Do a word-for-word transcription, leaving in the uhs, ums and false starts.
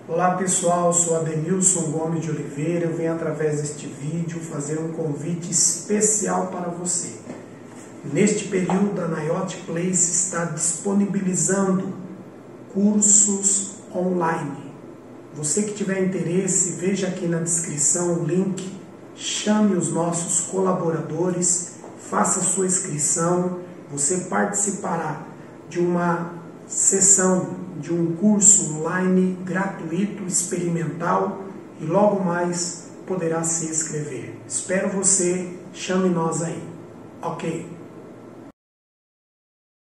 Olá pessoal, sou Ademilson Gomes de Oliveira. Eu venho através deste vídeo fazer um convite especial para você. Neste período, a Nayote Place está disponibilizando cursos online. Você que tiver interesse, veja aqui na descrição o link, chame os nossos colaboradores, faça sua inscrição, você participará de uma sessão de um curso online gratuito, experimental, e logo mais poderá se inscrever. Espero você, chame nós aí. Ok?